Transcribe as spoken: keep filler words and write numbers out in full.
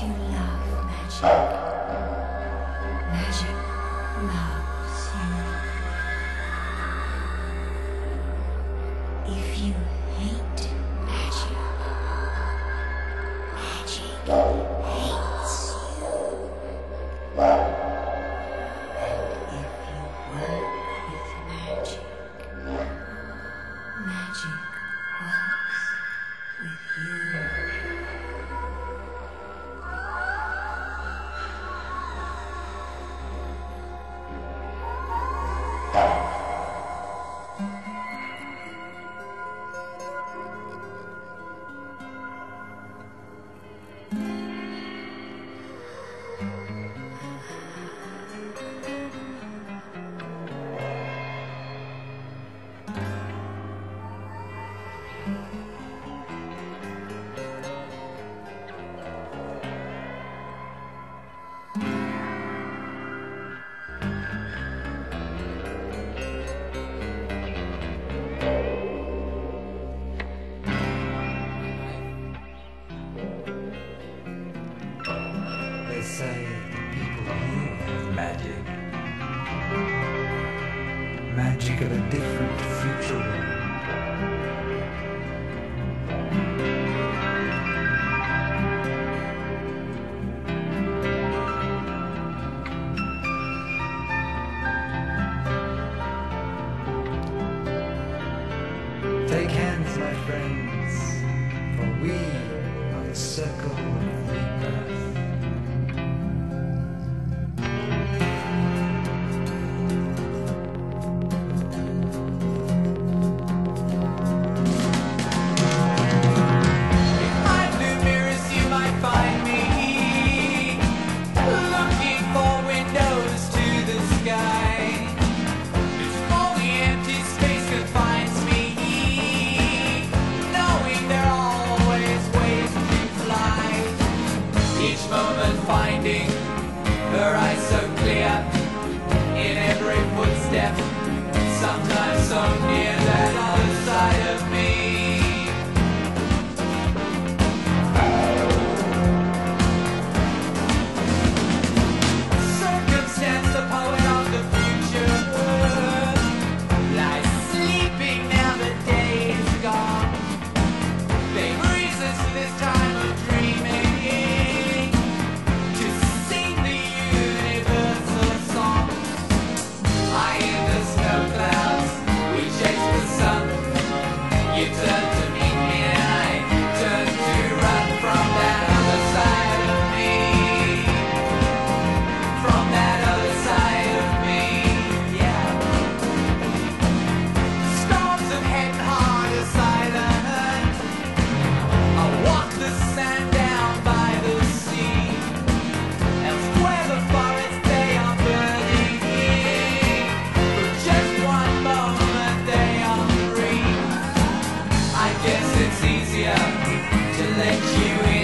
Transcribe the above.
If you love magic, magic loves you. If you hate magic, magic hates you. And if you work with magic, magic works with you. They say the people here have magic. Magic of a different future world. Take hands, my friends, for we are the circle of rebirth. Finding her eyes so clear in every footstep, sometimes so near that other side of me. Circumstance, the poet of the future, lies sleeping now the day is gone. They breeze us to this time of dreaming. You turn to meet me and I turn to run from that other side of me. From that other side of me, yeah. Storms of head and heart are silent. I walk the sand down by the sea. Elsewhere the forests they are burning. For just one moment they are free. I guess it's easier to let you in.